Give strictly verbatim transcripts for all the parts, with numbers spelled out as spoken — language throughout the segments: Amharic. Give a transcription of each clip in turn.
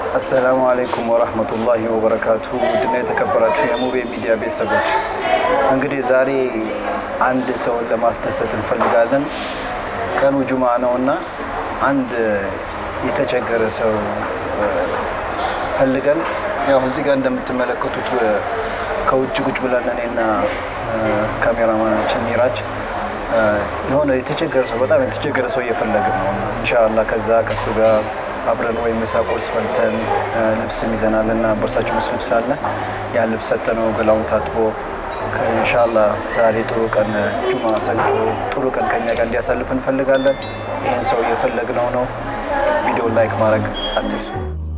السلام عليكم ورحمة الله وبركاته. دنيا تكبرت في موبي ميديا بيسبوت. انغدي زاري عند سو لما استسات نفلقالن كانوا جمعنا ونا عند يتجاكر سو فلقال يا هزي قال دم تملكتوت كوجه كوج بلاننا كاميرا ما تشميراج يهون يتجاكر سو بتاع يتجاكر سو يفلقنا ان شاء الله كذا كسوغا አብረን ወይ መሳቆርስ በልተን ልብስ ይዘናልና በርሳችሁ መስልብ ሳለ ያ ልብስ ተነው ገላውን ታጥቦ ኢንሻአላህ ዛሬ ጥሩ ቀን ጁማ ሰግዶ ጥሩ ቀን ከኛ ጋር እንዲያሳልፍ እንፈልጋለን ይሄን ሰው እየፈለግነው ነው ቪዲዮ ላይክ ማድረግ አትርሱ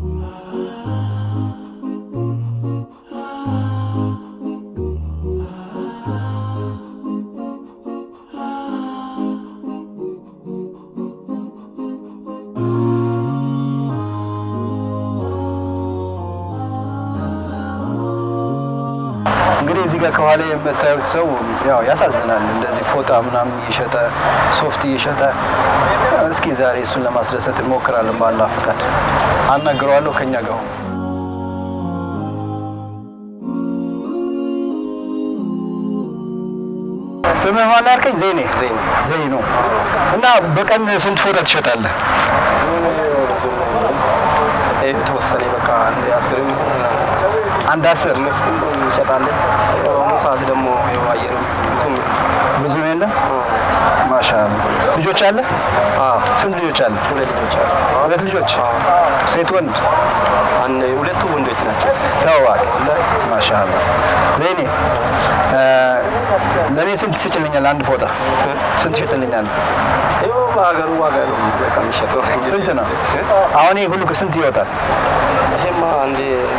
እንግዲህ እዚህ ጋር ከኋላ የምታዩት ሰው ያው ያሳዝናል እንደዚህ ፎጣ ምናምን ይሸጣ ሶፍት ይሸጣ እስኪ ዛሬ እሱን ለማስደሰት እንሞክራለን ባላህ ፈቃድ አናግረዋለሁ ከኛ ጋር ስምህ ማን አልከኝ ዘይኔ ዘይኔ ዘይኖ እና በቀን ስንት ፎጣ ትሸጣለህ እህ ተወሰነ በቃ አንድ አስር አንድ አስር ይሸጣል ሙሳት ደግሞ ያየሩ ብዙ ነው ማሻአላ ልጆች አለ አዎ ስንት ልጆች አለ ሁለት ልጆች አለ ሁለት ልጆች ሴት ወንድ አንድ ሁለቱ ወንዶች ናቸው ታዋቂ ማሻአላ ዘይኔ ለኔ ስንት ትችልኛል አንድ ፎጣ ስንት ይሸጥልኛል ይሄው ባገሩ ዋጋው በቃ የሚሸጠው ስንት ነው አሁን ይሄ ሁሉ ስንት ይወጣል ይሄማ አንዴ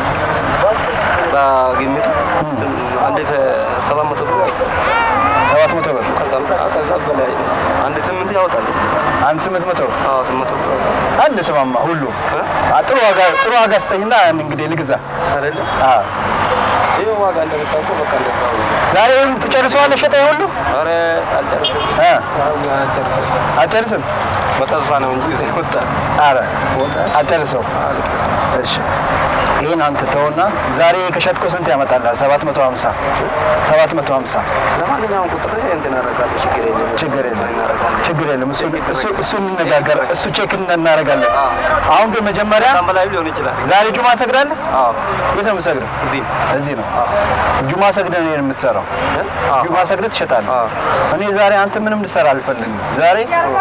ባግምቱ አንዴ ሰባት መቶ ብር ሰባት መቶ ብር ከዛ በላይ አንዴ ስምንት ያወጣል አንድ ስምንት መቶ አዎ ስምንት መቶ ብር አንድ ሰማማ ሁሉ ጥሩ ዋጋ ጥሩ ዋጋ አስተኝና እንግዲህ ልግዛ አይደል አዎ ይሄው ዋጋ እንደምታውቁ በቃ እንደዛው ዛሬ ሁሉ ተጨርሰዋል ሸጣይ ሁሉ አረ አልጨረሰም አ አልጨረሰም አልጨረሰም ወጣፋ ነው እንጂ እዚህ ወጣ አረ ወጣ አልጨረሰው እሺ ይሄን አንተ ተውና ዛሬ ከሸጥኩ ስንት ያመጣል ሰባት መቶ ሃምሳ ሰባት መቶ ሃምሳ ለማንኛውም ቁጥር እንትን አደርጋለሁ ችግር የለም ችግር የለም ችግር የለም እሱ እሱ እሱ እንነጋገር እሱ ቼክ እናደርጋለን አሁን ግን መጀመሪያ ተመላዩ ሊሆን ይችላል ዛሬ ጁማ ሰግዳለህ አዎ የት ነው የምሰግደው እዚህ እዚህ ነው ጁማ ሰግደን ነው የምትሰራው ጁማ ሰግደህ ትሸጣለህ እኔ ዛሬ አንተ ምንም ልሰራ አልፈልግም ዛሬ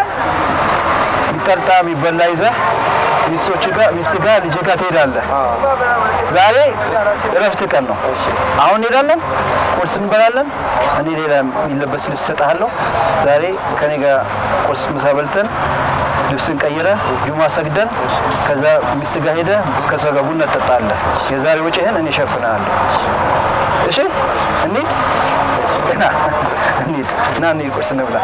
ይጠርጣ ቢበላ ይዘህ ሚስቶች ጋር ሚስት ጋር ልጅ ጋር ትሄዳለህ ዛሬ እረፍት ቀን ነው አሁን ሄዳለን ቁርስ እንበላለን እኔ ሌላ የሚለበስ ልብስ ሰጣለሁ ዛሬ ከኔ ጋር ቁርስ ምሳ በልተን ልብስን ቀይረህ ጁማ ሰግደን ከዛ ሚስት ጋር ሄደህ ከሰው ጋር ቡና ትጠጣለህ የዛሬ ወጪህን እኔ ሸፍናለሁ እሺ እንዴ እና እንዴ ና ነይ ቁርስ እንብላ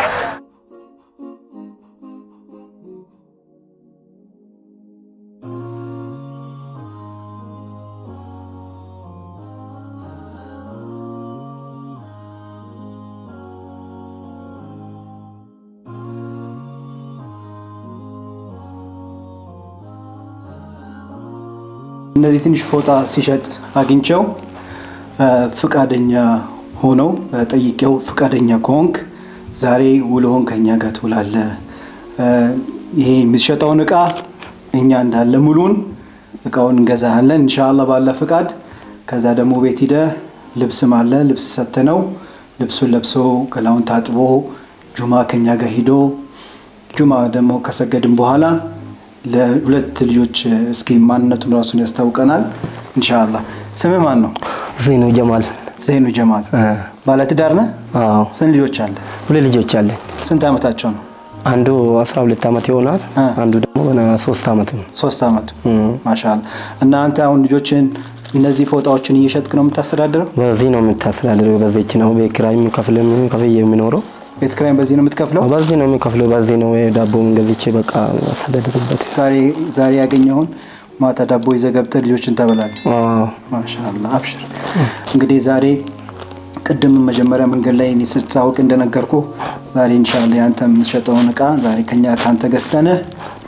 እነዚህ ትንሽ ፎጣ ሲሸጥ አግኝቸው ፍቃደኛ ሆነው ጠይቀው ፍቃደኛ ከሆንክ ዛሬ ውሎን ከኛ ጋር ትውላለህ ይሄ የሚሸጠውን እቃ እኛ እንዳለ ሙሉን እቃውን እንገዛለን ኢንሻአላህ ባለ ፍቃድ ከዛ ደግሞ ቤት ሄደ ልብስ ማለ ልብስ ሰተነው ልብሱን ለብሶ ከላውን ታጥቦ ጁማ ከኛ ጋር ሄዶ ጁማ ደግሞ ከሰገድን በኋላ ለሁለት ልጆች እስኪ ማንነቱን ራሱን ያስተዋውቀናል ኢንሻአላህ ስምህ ማን ነው ዘይኑ ጀማል ዘይኑ ጀማል ባለ ትዳር ነህ አዎ ስንት ልጆች አለ ሁለት ልጆች አለ ስንት አመታቸው ነው አንዱ አስራ ሁለት አመት ይሆናል አንዱ ደግሞ ገና ሶስት አመት ነው ሶስት አመት ማሻአላ እና አንተ አሁን ልጆችን እነዚህ ፎጣዎችን እየሸጥክ ነው የምታስተዳድረው በዚህ ነው የምታስተዳድረው በዚህች ነው በክራይም ከፍለም ከፍዬ የሚኖረው ቤት ክራይም በዚህ ነው የምትከፍለው በዚህ ነው የሚከፍለው በዚህ ነው ዳቦም ገዝቼ በቃ አስተዳድርበት ዛሬ ዛሬ ያገኘውን ማታ ዳቦ ይዘገብተ ልጆችን ተበላል አዎ ማሻአላ አብሽር እንግዲህ ዛሬ ቅድም መጀመሪያ መንገድ ላይ ንስታውቅ እንደነገርኩ ዛሬ ኢንሻአላህ ያንተም ሸጣውን እቃ ዛሬ ከኛ ካንተ ገዝተነ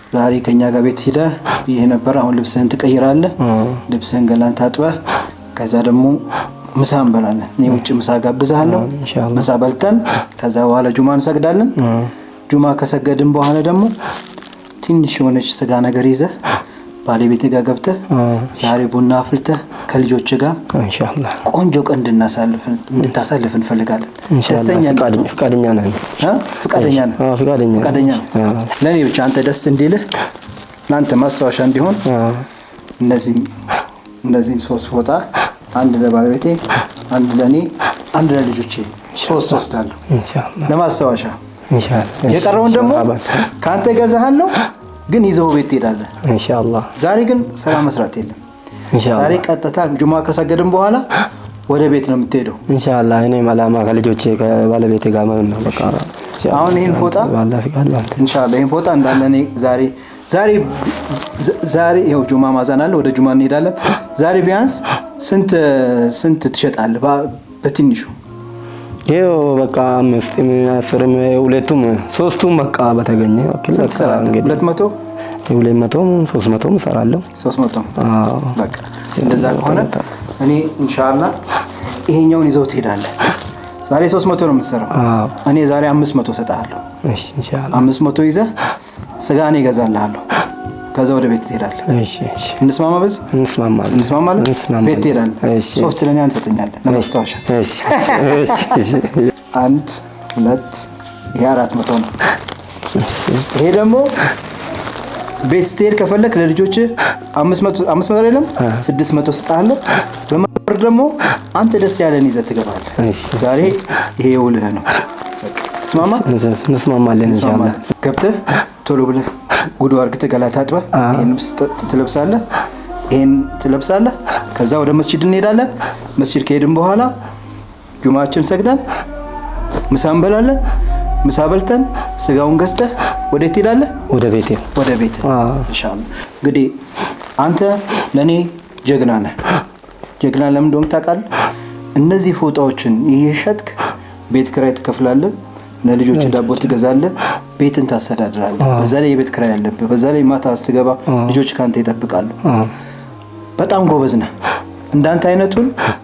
ዛሬ ከኛ ጋር ቤት ሄደ ይሄ ነበር አሁን ልብስህን ትቀይራለህ ልብስህን ገላን ታጥበህ ከዛ ደግሞ ምሳ እንበላለን እኔ ውጭ ምሳ ጋብዛለሁ ምሳ በልተን ከዛ በኋላ ጁማን እንሰግዳለን ጁማ ከሰገድን በኋላ ደግሞ ትንሽ ሆነች ስጋ ነገር ይዘህ ባለቤት ጋር ገብተህ ዛሬ ቡና አፍልተህ ከልጆች ጋር ኢንሻአላህ ቆንጆ ቀን እንድናሳልፍ እንድታሳልፍ እንፈልጋለን ደስተኛ ፍቃደኛ ነን አ ፍቃደኛ ነን አ ፍቃደኛ ፍቃደኛ ለኔ ብቻ አንተ ደስ እንዲልህ ላንተ ማስተዋሻ እንዲሆን እነዚህ እነዚህ ሶስት ፎጣ አንድ ለባለቤቴ አንድ ለኔ አንድ ለልጆቼ ሶስት ወስዳለሁ ኢንሻአላህ ለማስተዋሻ ኢንሻአላህ የቀረውን ደግሞ ካንተ ገዛሃለሁ ግን ይዘው ቤት ይላል ኢንሻአላህ ዛሬ ግን ስራ መስራት የለም ኢንሻአላህ ዛሬ ቀጥታ ጁማ ከሰገድን በኋላ ወደ ቤት ነው የምትሄደው ኢንሻአላህ እኔ ማላማ ከልጆቼ ከባለቤቴ ጋር ነው በቃ አሁን ይሄን ፎጣ ዋላሂ ፈቃድ ኢንሻአላህ ይሄን ፎጣ እንዳለ እኔ ዛሬ ዛሬ ዛሬ ይሄው ጁማ ማዛን አለ ወደ ጁማ እንሄዳለን ዛሬ ቢያንስ ስንት ስንት ትሸጣለህ በትንሹ ይሄው በቃ መስጥም አስርም ሁለቱም ሶስቱም በቃ በተገኘ በቃ እንግዲህ ሁለት መቶ ሁለት መቶ ሶስት መቶ እንሰራለን ሶስት መቶ አዎ በቃ እንደዛ ከሆነ እኔ ኢንሻአላህ ይሄኛውን ይዘው ትሄዳለህ ዛሬ ሶስት መቶ ነው የምትሰራው አዎ እኔ ዛሬ አምስት መቶ ሰጣለሁ እሺ ኢንሻአላህ አምስት መቶ ይዘህ ስጋኔ ገዛልሃለሁ ከዛ ወደ ቤት ትሄዳለህ እሺ እሺ እንስማማ በዚህ እንስማማለን እንስማማለን ቤት ትሄዳለህ ሶፍት ለኔ አንሰጠኛለን ለማስተዋሻ እሺ እሺ አንድ ሁለት ይሄ አራት መቶ ነው ይሄ ደግሞ ቤት ስትሄድ ከፈለክ ለልጆች አምስት መቶ አምስት መቶ አይደለም ስድስት መቶ ሰጣለሁ በመር ደግሞ አንተ ደስ ያለን ይዘህ ትገባለህ ዛሬ ይሄ ውልህ ነው ስማማ እንስማማለን ኢንሻአላህ ገብተህ ቶሎ ብለህ ጉዱ አርግተህ ገላ ታጥበህ ይሄን ትለብሳለህ ይሄን ትለብሳለህ ከዛ ወደ መስጂድ እንሄዳለን መስጂድ ከሄድን በኋላ ጁማችን ሰግደን ምሳ እንበላለን ምሳ በልተን ስጋውን ገዝተህ ወደ ትሄዳለህ ወደ ቤቴ ወደ ቤቴ ኢንሻአላህ እንግዲህ አንተ ለኔ ጀግና ነህ ጀግና ለምን እንደሆነ ታውቃለህ እነዚህ ፎጣዎችን እየሸጥክ ቤት ክራይ ትከፍላለህ ለልጆች ዳቦ ትገዛለህ ቤትን ታስተዳድራለህ በዛ ላይ የቤት ክራይ አለብህ በዛ ላይ ማታ አስተገባ ልጆች ካንተ ይጠብቃሉ በጣም ጎበዝ ነህ እንዳንተ አይነቱን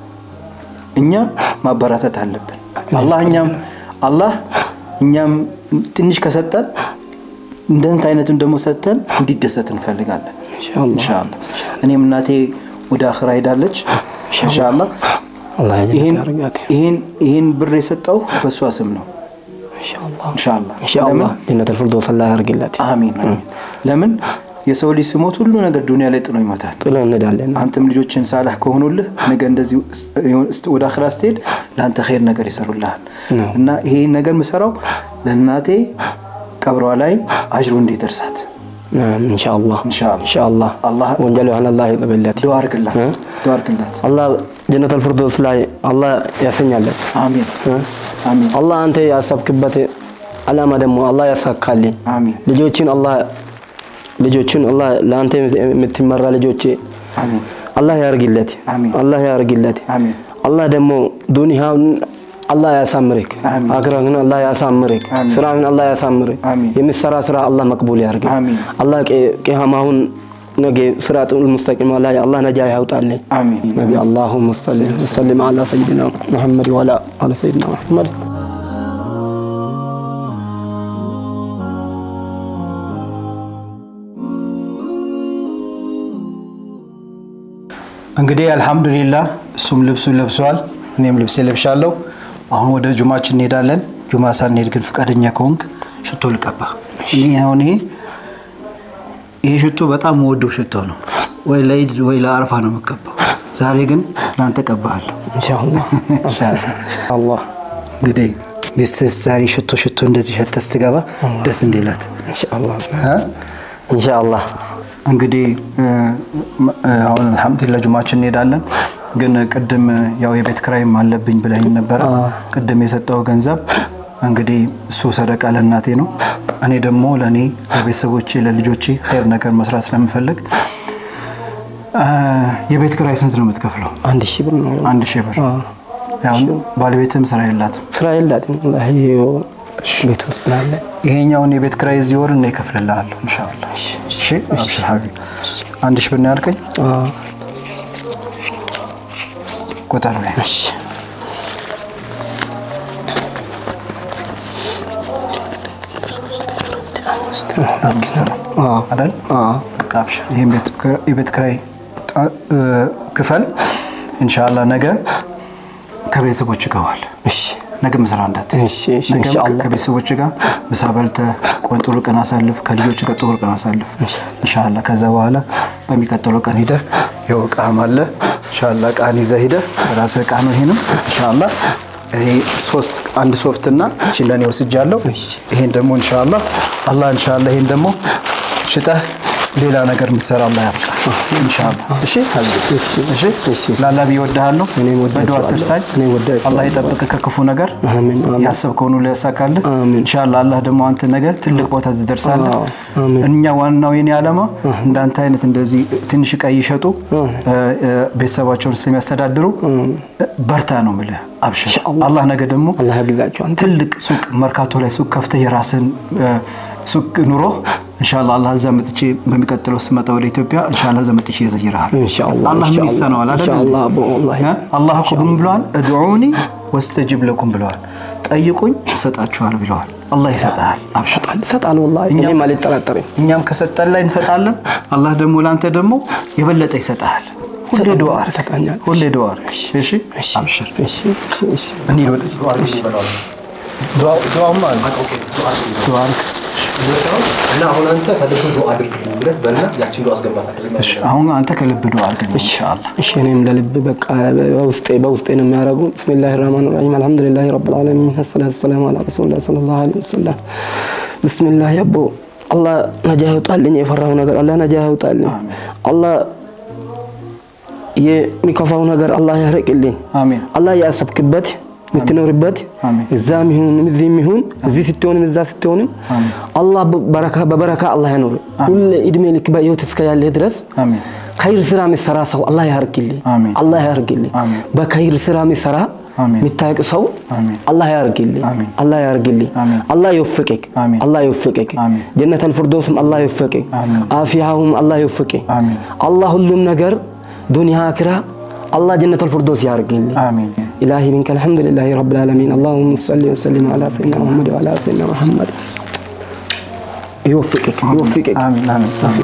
እኛ ማበረታታት አለብን አላህ እኛም አላህ እኛም ትንሽ ከሰጠን እንዳንተ አይነቱን ደግሞ ሰጠን እንዲደሰት እንፈልጋለን ኢንሻአላህ እኔም እናቴ ወደ አኺራ ሄዳለች ኢንሻአላህ አላህ ያርጋክ ይሄን ይሄን ብር የሰጠው በሷ ስም ነው ኢንሻአላህ ኢንሻአላህ ኢንሻአላህ ጀነቱል ፊርደውስ አላህ ያርግላት አሚን አሚን ለምን የሰው ልጅ ሲሞት ሁሉ ነገር ዱንያ ላይ ጥሎ ይሞታል ጥሎ እንሄዳለን አንተም ልጆችን ሳላህ ከሆኑልህ ነገ እንደዚህ ወደ አኺራ ስትሄድ ለአንተ ኸይር ነገር ይሰሩልሃል እና ይሄን ነገር መስራው ለናቴ ቀብሯ ላይ አጅሩ እንዲደርሳት ኢንሻአላህ ኢንሻአላህ ኢንሻአላህ አላህ ወንጀሏን አላህ ይቀበላት ዱዓ አርግላት ዱዓ አርግላት አላህ ጀነቱል ፊርደውስ ላይ አላህ ያሰኛለት አሚን አሚን አላህ አንተ ያሰብክበት አላማ ደግሞ አላህ ያሳካልኝ አሚን ልጆችን አላህ ልጆችን አላህ ለአንተ የምትመራ ልጆች አሚን አላህ ያርግለት አሚን አላህ ያርግለት አሚን አላህ ደግሞ ዱንያውን አላህ ያሳምርክ አኺራትን አላህ ያሳምርክ ስራውን አላህ ያሳምርክ የሚሰራ ስራ አላህ መቅቡል ያርግ አላህ ቂያማውን ነገ ስራቱል ሙስተቂም ላይ አላህ ነጃ ያውጣልኝ አሚን ነቢ አላሁመ ሰሊ ወሰለም አላ ሰይድና ሙሐመድ ወአላ አለ ሰይድና ሙሐመድ እንግዲህ አልহামዱሊላህ እሱም ልብሱን ለብሷል እኔም ልብስ ለብሻለሁ አሁን ወደ ጁማችን እንሄዳለን ጁማ ሳንሄድ ግን ፍቃደኛ ከሆንክ ሽቶ ልቀባ እኔ አሁን ይሄ ይሄ ሽቶ በጣም ወደው ሽቶ ነው ወይ ለኢድ ወይ ለአረፋ ነው መቀባው ዛሬ ግን ላንተ ቀባለሁ ኢንሻአላህ ኢንሻአላህ እንግዲህ ሚስተስ ዛሬ ሽቶ ሽቶ እንደዚህ ሸተስ ትገባ ደስ እንዲላት ኢንሻአላህ ها ኢንሻአላህ እንግዲህ አሁን አልহামዱሊላህ ጁማችን እንሄዳለን ግን ቀደም ያው የቤት ክራይም አለብኝ ብለኝ ነበር ቀደም የሰጠው ገንዘብ እንግዲህ እሱ ሰደቃ ለናቴ ነው እኔ ደግሞ ለኔ ለቤተሰቦቼ ለልጆቼ ኸይር ነገር መስራት ስለምፈልግ የቤት ክራይ ስንት ነው የምትከፍለው አንድ ሺህ ብር ነው አንድ ሺህ ብር ያው ባለቤትም ስራ የላት ስራ የላት ወላሂ ቤት ውስጥ ናለ ይሄኛውን የቤት ክራይ እዚህ ወር ነው ይከፍልልሃለሁ ኢንሻአላህ እሺ እሺ ሐቢብ አንድ ሺህ ብር ነው ያልከኝ አዎ ቁጥር ነው እሺ አዎ አይደል አዎ ካፕሽ ይሄን ቤት የቤት ክራይ ክፈል ኢንሻአላህ ነገ ከቤተሰቦች ጋር እሺ ነገ መስራ እንዳት እሺ እሺ ኢንሻአላህ ከቤተሰቦች ጋር ምሳ በልተህ ቆንጥሩ ቀን አሳልፍ ከልጆች ጋር ጥሩ ቀን አሳልፍ ኢንሻአላህ ከዛ በኋላ በሚቀጥለው ቀን ሄደህ ያው ቃም አለ ኢንሻአላህ ቃን ይዘህ ሄደህ ራስህ ቃም ይሄንም ኢንሻአላህ ይሄ ሶስት አንድ ሶፍት እና እቺ ለኔ ወስጃለሁ ይሄን ደግሞ ኢንሻአላህ አላህ ኢንሻአላህ ይሄን ደግሞ ሽጠህ ሌላ ነገር ምትሰራ አላህ ያፍቃ ኢንሻአላህ እሺ እሺ እሺ እሺ ላላህ ይወደሃለሁ እኔም ወደው ተርሳይ እኔ ወደው አላህ ይጠብቅህ ከክፉ ነገር አሜን ያሰብከው ነው ለያሳካልህ ኢንሻአላህ አላህ ደግሞ አንተ ነገ ትልቅ ቦታ ትደርሳለህ እኛ ዋናው የኔ ዓላማ እንዳንተ አይነት እንደዚህ ትንሽ ቀይ ይሸጡ ቤተሰባቸውን ስለሚያስተዳድሩ በርታ ነው ማለት አብሽር አላህ ነገ ደግሞ አላህ ያግዛቸው አንተ ትልቅ ሱቅ መርካቶ ላይ ሱቅ ከፍተህ የራስን ሱቅ ኑሮ ኢንሻአላህ አላህ ዘመጥቼ በሚቀጥለው ስመጣ ወደ ኢትዮጵያ ኢንሻአላህ ዘመጥቼ ይዘይራል ኢንሻአላህ አላህ ሚሰነዋል አይደል ኢንሻአላህ ወላሂ አላህ ኩብም ብሏል ادعوني واستجب لكم ብሏል ጠይቁኝ እሰጣችኋለሁ ብሏል አላህ ይሰጣል አብሽጣል ይሰጣል ወላሂ እኛ ማለት ተራጠረ እኛም ከሰጠን ላይ እንሰጣለን አላህ ደግሞ ላንተ ደግሞ የበለጠ ይሰጣል ሁሌ ዱዓ ይሰጣኛል ሁሌ ዱዓ እሺ እሺ አብሽር እሺ እሺ እኔ ወደ ዱዓ ይበላል ዱዓ ዱዓ ማለት ዱዓ እና አሁን አንተ ከልብ ዱዓ አድርግልኝ ብለህ በልና ያቺን ዱዓ አስገባታለህ እሺ አሁን አንተ ከልብ ዱዓ አድርግልኝ ኢንሻአላህ እሺ እኔም ለልብ በቃ በውስጤ በውስጤ ነው የሚያረጉ ቢስሚላሂር ረህማኒር ረሂም አልহামዱሊላሂ ረብል ዓለሚን ወሰላቱ ወሰላሙ ዐላ ረሱሊላህ ሰለላሁ ዐለይሂ ወሰለም ቢስሚላህ ያቦ አላህ ነጃህ ይውጣልኝ የፈራው ነገር አላህ ነጃህ ይውጣልኝ አላህ የሚከፋው ነገር አላህ ያርቅልኝ አሜን አላህ ያሰብክበት ምትኖርበት እዛም ይሁን እዚህም ይሁን እዚህ ስትሆንም እዛ ስትሆንም አላህ በበረካ በበረካ አላህ ያኖር ሁሉ እድሜ ልክ በህይወት እስከ ያለ ድረስ አሜን ኸይር ስራ መስራ ሰው አላህ ያርግልኝ አላህ ያርግልኝ በኸይር ስራ መስራ ሚታቅ ሰው አላህ ያርግልኝ አላህ ያርግልኝ አላህ ይወፍቅክ አላህ ይወፍቅክ ጀነተል ፊርደውስም አላህ ይወፍቅክ አፊያሁም አላህ ይወፍቅክ አላህ ሁሉም ነገር ዱንያ አኺራ الله جنة الفردوس يا رجل آمين إلهي منك الحمد لله رب العالمين اللهم صل وسلم على سيدنا محمد وعلى سيدنا محمد يوفقك يوفقك آمين آمين, آمين.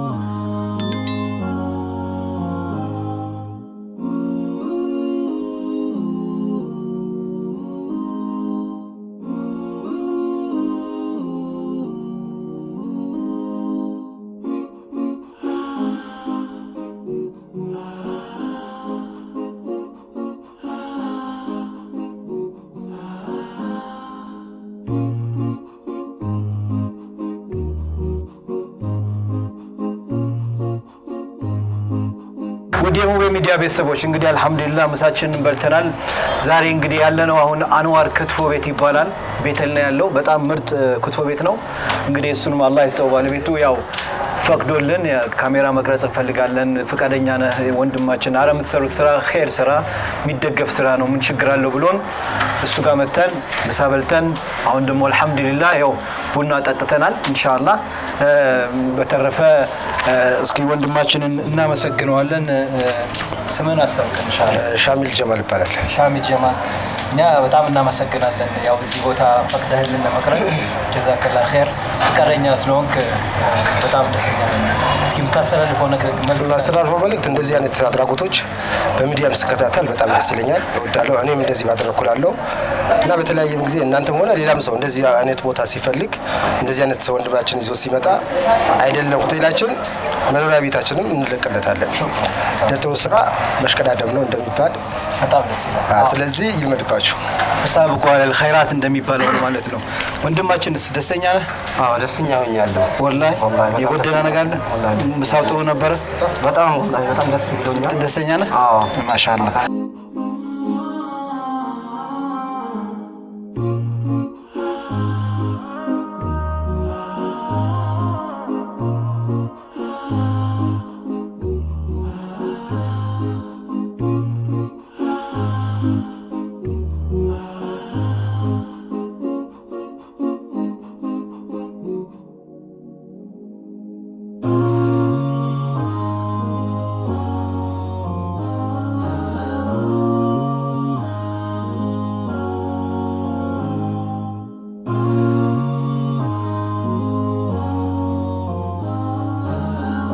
ወዲያው በሚዲያ ቤተሰቦች እንግዲህ አልহামዱሊላህ ምሳችንን በልተናል ዛሬ እንግዲህ ያለነው አሁን አንዋር ክትፎ ቤት ይባላል ቤተል ነው ያለው በጣም ምርጥ ክትፎ ቤት ነው እንግዲህ እሱንም አላህ ይሰው ባለቤቱ ያው ፈቅዶልን ካሜራ መቅረጽ እንፈልጋለን ፍቃደኛ ነህ ወንድማችን አረ የምትሰሩት ስራ ኸይር ስራ የሚደገፍ ስራ ነው ምን ችግር አለው ብሎን እሱ ጋር መተን ምሳ በልተን አሁን ደግሞ አልহামዱሊላህ ያው ቡና ጠጥተናል ኢንሻአላህ በተረፈ እስኪ ወንድማችንን እናመሰግነዋለን ስምን አስተዋውቀን ኢንሻአላህ ሻሚል ጀማል ይባላል ሻሚል ጀማል ኛ በጣም እናመሰግናለን ያው እዚህ ቦታ ፈቅደህልን ለመቅረጽ ጀዛከላህ ኸይር ፍቃደኛ ስለሆንክ በጣም ደስ ይላል እስኪ ምታስተላልፈው ነገር መልእክት አስተላልፈው መልእክት እንደዚህ አይነት አድራጎቶች በሚዲያም ስከታተል በጣም ደስ ይለኛል እወዳለሁ እኔም እንደዚህ ባደረኩላለሁ እና በተለያየም ጊዜ እናንተም ሆነ ሌላም ሰው እንደዚህ አይነት ቦታ ሲፈልግ እንደዚህ አይነት ሰው ወንድማችን ይዞ ሲመጣ አይደለም ሆቴላችን መኖሪያ ቤታችንም እንለቀለታለን ለተው ስራ መሽቀዳደም ነው እንደሚባል በጣም ደስ ይላል ስለዚህ ይልመድባችሁ ተሳብቁ አለል ኸይራት እንደሚባለው ማለት ነው ወንድማችንስ ደስተኛ ነህ አዎ ደስተኛ ሆኛለሁ ወላሂ የጎደለ ነገር አለ ምሳው ጥሩ ነበር በጣም ወላሂ በጣም ደስ ይለኛል ደስተኛ ነህ አዎ ማሻአላህ